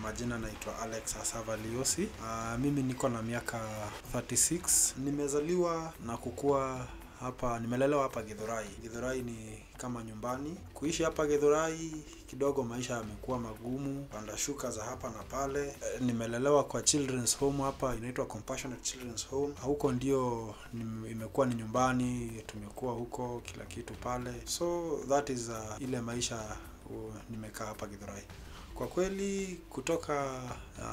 majina naitwa Alex Asava Liosi. Mimi niko na miaka 36. Nimezaliwa na kukua hapa, nimelelewa hapa Githurai. Githurai ni kama nyumbani. Kuishi hapa Githurai kidogo maisha yamekuwa magumu, panda shuka za hapa na pale. Nimelelewa kwa children's home hapa, inaitwa Compassionate Children's Home. Huko ndio imekuwa ni nyumbani, tumekuwa huko kila kitu pale. So that is ile maisha nimekaa hapa Githurai. Kwa kweli kutoka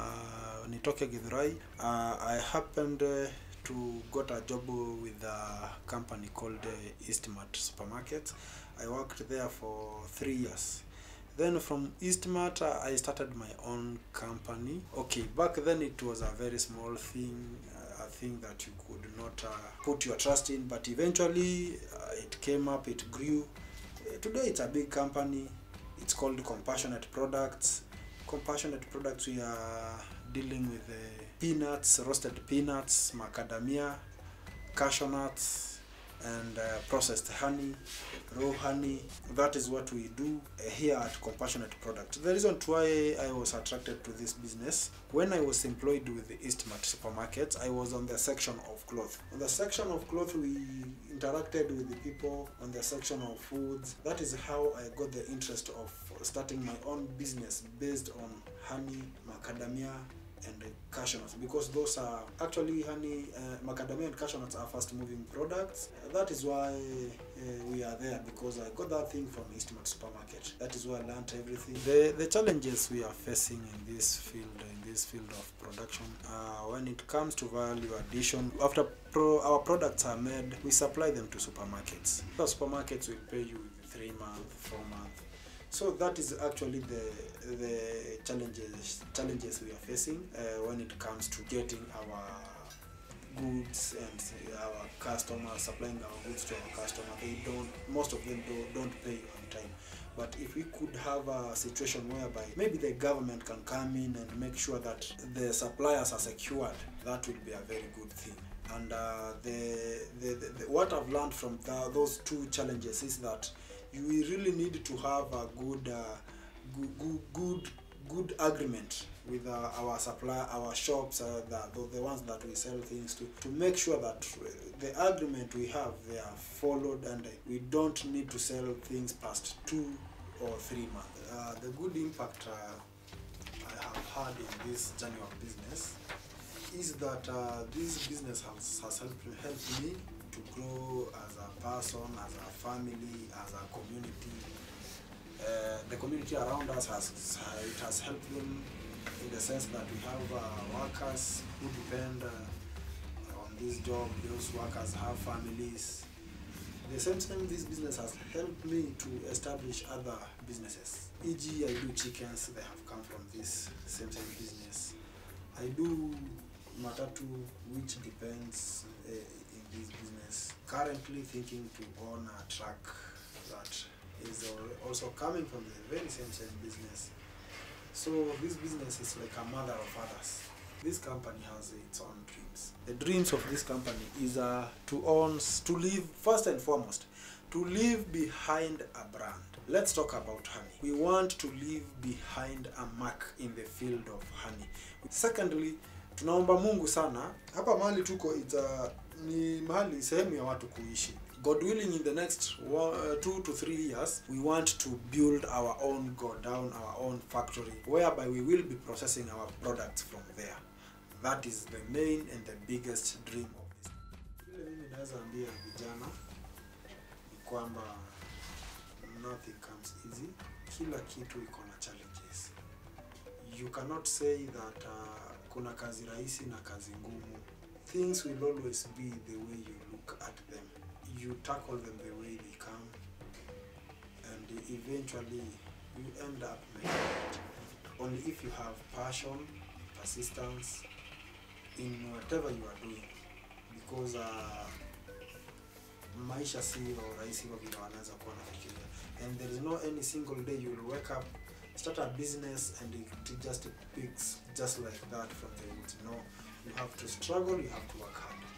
nitoke Githurai, I happened to got a job with a company called Eastmart Supermarket. I worked there for 3 years. Then from Eastmart, I started my own company. Okay, back then it was a very small thing, a thing that you could not put your trust in, but eventually it came up, it grew. Today it's a big company. It's called Compassionate Products. Compassionate Products, we are dealing with peanuts, roasted peanuts, macadamia, cashew nuts, and processed honey, raw honey. That is what we do here at Compassionate Products. The reason why I was attracted to this business, when I was employed with the Eastmart Supermarkets, I was on the section of cloth. On the section of cloth, we interacted with the people. On the section of foods, that is how I got the interest of starting my own business based on honey, macadamia, and cashew nuts, because those are actually honey, macadamia and cashew nuts are fast moving products. That is why we are there, because I got that thing from Eastmart Supermarket. That is where I learned everything. The challenges we are facing in this field of production, when it comes to value addition, after our products are made, we supply them to supermarkets. The supermarkets will pay you with 3 months, 4 months. So that is actually the challenges we are facing when it comes to getting our goods and our customers, supplying our goods to our customers. Most of them don't pay on time. But if we could have a situation whereby maybe the government can come in and make sure that the suppliers are secured, that would be a very good thing. And what I've learned from those two challenges is that you really need to have a good agreement with our supplier, our shops, the ones that we sell things to make sure that the agreement we have, they are followed, and we don't need to sell things past 2 or 3 months. The good impact I have had in this journey of business is that this business has helped me to grow as a person, as a family, as a community. The community around us has helped them in the sense that we have workers who depend on this job. Those workers have families. The same time, this business has helped me to establish other businesses. E.g., I do chickens, they have come from this same business. I do matatu, which depends in this business. Currently thinking to own a truck that is also coming from the very same business. So this business is like a mother of others. This company has its own dreams. The dreams of this company is to live, first and foremost, to leave behind a brand. Let's talk about honey. We want to leave behind a mark in the field of honey. Secondly, tunaomba Mungu sana, hapa mahali tuko ni mahali sehemu ya watu kuishi. God willing, in the next 2 to 3 years, we want to build our own godown, our own factory, whereby we will be processing our products from there. That is the main and the biggest dream of this. Vile mimi naweza ambia vijana ni kwamba nothing comes easy. Kila kitu iko na challenges. You cannot say that kuna kazi rahisi na kazi ngumu. Things will always be the way you look at them. You tackle them the way they come, and eventually you end up making it. Only if you have passion, persistence in whatever you are doing, because maisha si rahisi vile wanaweza kuwa nafikiria. And there is no any single day you will wake up, start a business, and it just picks just like that from the woods. No, you have to struggle, you have to work hard.